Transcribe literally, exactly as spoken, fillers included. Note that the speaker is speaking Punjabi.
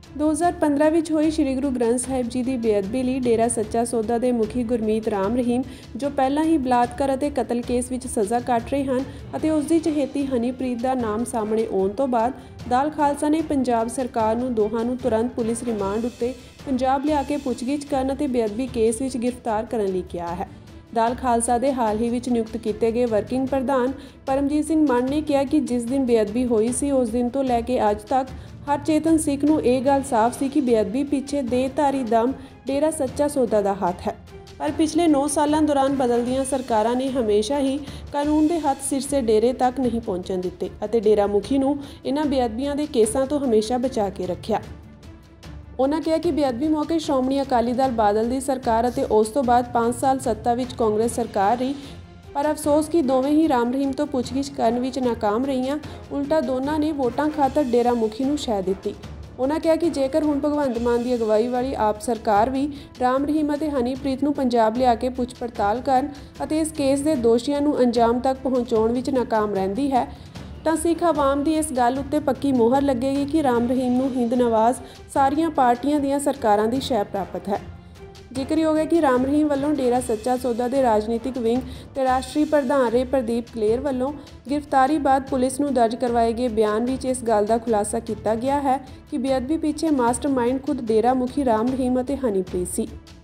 दो हज़ार पंद्रह ਵਿੱਚ ਹੋਈ ਸ਼੍ਰੀ ਗੁਰੂ ਗ੍ਰੰਥ ਸਾਹਿਬ ਜੀ ਦੀ ਬੇਅਦਬੀ ਲਈ ਡੇਰਾ ਸੱਚਾ ਸੌਦਾ ਦੇ ਮੁਖੀ ਗੁਰਮੀਤ ਰਾਮ ਰਹੀਮ, ਜੋ ਪਹਿਲਾਂ ਹੀ ਬਲਾਤਕਾਰ ਅਤੇ ਕਤਲ ਕੇਸ ਵਿੱਚ ਸਜ਼ਾ ਕੱਟ ਰਹੇ ਹਨ, ਅਤੇ ਉਸ ਦੀ ਚਹੇਤੀ ਹਨੀਪ੍ਰੀਤ ਦਾ ਨਾਮ ਸਾਹਮਣੇ ਆਉਣ ਤੋਂ ਬਾਅਦ ਦਲ ਖਾਲਸਾ ਨੇ ਪੰਜਾਬ ਸਰਕਾਰ ਨੂੰ ਦੋਹਾਂ ਨੂੰ ਤੁਰੰਤ ਪੁਲਿਸ ਰਿਮਾਂਡ ਉੱਤੇ ਪੰਜਾਬ ਲਿਆ ਕੇ ਪੁੱਛਗਿੱਛ ਕਰਨ ਅਤੇ ਬੇਅਦਬੀ ਕੇਸ ਵਿੱਚ ਗ੍ਰਿਫਤਾਰ ਕਰਨ ਲਈ ਕਿਹਾ ਹੈ। ਦਲ ਖਾਲਸਾ ਦੇ ਹਾਲ ਹੀ ਵਿੱਚ ਨਿਯੁਕਤ ਕੀਤੇ ਗਏ ਵਰਕਿੰਗ ਪ੍ਰਧਾਨ ਪਰਮਜੀਤ ਸਿੰਘ ਮਾਨ ਨੇ ਕਿਹਾ ਕਿ ਜਿਸ ਦਿਨ ਬੇਅਦਬੀ ਹੋਈ ਸੀ ਉਸ ਦਿਨ ਤੋਂ ਲੈ ਕੇ ਅੱਜ ਤੱਕ ਹਰ ਚੇਤਨ ਸਿੱਖ ਨੂੰ ਇਹ ਗੱਲ ਸਾਫ਼ ਸੀ ਕਿ ਬੇਅਦਬੀ ਪਿੱਛੇ ਦੇਹਧਾਰੀ ਦਮ ਡੇਰਾ ਸੱਚਾ ਸੌਦਾ ਦਾ ਹੱਥ ਹੈ। ਪਰ ਪਿਛਲੇ ਨੌ ਸਾਲਾਂ ਦੌਰਾਨ ਬਦਲਦੀਆਂ ਸਰਕਾਰਾਂ ਨੇ ਹਮੇਸ਼ਾ ਹੀ ਕਾਨੂੰਨ ਦੇ ਹੱਥ ਸਿਰਸੇ ਡੇਰੇ ਤੱਕ ਨਹੀਂ ਪਹੁੰਚਣ ਦਿੱਤੇ ਅਤੇ ਡੇਰਾ ਮੁਖੀ ਨੂੰ ਇਹਨਾਂ ਬੇਅਦਬੀਆਂ ਦੇ ਕੇਸਾਂ ਤੋਂ ਹਮੇਸ਼ਾ ਬਚਾ ਕੇ ਰੱਖਿਆ। ਉਨ੍ਹਾਂ ਕਿਹਾ ਕਿ ਬੇਅਦਬੀ ਮੌਕੇ ਸ਼੍ਰੋਮਣੀ ਅਕਾਲੀ ਦਲ ਬਾਦਲ ਦੀ ਸਰਕਾਰ ਅਤੇ ਉਸ ਤੋਂ ਬਾਅਦ ਪੰਜ ਸਾਲ ਸੱਤਾ ਵਿੱਚ ਕਾਂਗਰਸ ਸਰਕਾਰ ਰਹੀ, ਪਰ ਅਫਸੋਸ ਕਿ ਦੋਵੇਂ ਹੀ ਰਾਮ ਰਹੀਮ ਤੋਂ ਪੁੱਛਗਿੱਛ ਕਰਨ ਵਿੱਚ ਨਾਕਾਮ ਰਹੀਆਂ। ਉਲਟਾ ਦੋਨਾਂ ਨੇ ਵੋਟਾਂ ਖਾਤਰ ਡੇਰਾ ਮੁਖੀ ਨੂੰ ਸ਼ਹਿ ਦਿੱਤੀ। ਉਨ੍ਹਾਂ ਕਿਹਾ ਕਿ ਜੇਕਰ ਹੁਣ ਭਗਵੰਤ ਮਾਨ ਦੀ ਅਗਵਾਈ ਵਾਲੀ ਆਪ ਸਰਕਾਰ ਵੀ ਰਾਮ ਰਹੀਮ ਅਤੇ ਹਨੀਪ੍ਰੀਤ ਨੂੰ ਪੰਜਾਬ ਲਿਆ ਕੇ ਪੁੱਛ ਪੜਤਾਲ ਕਰਨ ਅਤੇ ਇਸ ਕੇਸ ਦੇ ਦੋਸ਼ੀਆਂ ਨੂੰ ਅੰਜਾਮ ਤੱਕ ਪਹੁੰਚਾਉਣ ਵਿੱਚ ਨਾਕਾਮ ਰਹਿੰਦੀ ਹੈ, ਤਾਂ ਸਿੱਖ ਆਵਾਮ ਦੀ ਇਸ ਗੱਲ ਉੱਤੇ ਪੱਕੀ ਮੋਹਰ ਲੱਗੇਗੀ ਕਿ ਰਾਮ ਰਹੀਮ ਨੂੰ ਹਿੰਦ ਨਵਾਜ਼ ਸਾਰੀਆਂ ਪਾਰਟੀਆਂ ਦੀਆਂ ਸਰਕਾਰਾਂ ਦੀ ਸ਼ਹਿ ਪ੍ਰਾਪਤ ਹੈ। ਜ਼ਿਕਰਯੋਗ ਹੈ ਕਿ ਰਾਮ ਰਹੀਮ ਵੱਲੋਂ ਡੇਰਾ ਸੱਚਾ ਸੌਦਾ ਦੇ ਰਾਜਨੀਤਿਕ ਵਿੰਗ ਤੇ ਰਾਸ਼ਟਰੀ ਪ੍ਰਧਾਨ ਰੇ ਪ੍ਰਦੀਪ ਕਲੇਰ ਵੱਲੋਂ ਗ੍ਰਿਫਤਾਰੀ ਬਾਅਦ ਪੁਲਿਸ ਨੂੰ ਦਰਜ ਕਰਵਾਏ ਗਏ ਬਿਆਨ ਵਿੱਚ ਇਸ ਗੱਲ ਦਾ ਖੁਲਾਸਾ ਕੀਤਾ ਗਿਆ ਹੈ ਕਿ ਬੇਅਦਬੀ ਪਿੱਛੇ ਮਾਸਟਰਮਾਈਂਡ ਖੁਦ ਡੇਰਾ ਮੁਖੀ ਰਾਮ ਰਹੀਮ ਅਤੇ ਹਨੀਪ੍ਰੀਤ ਸੀ।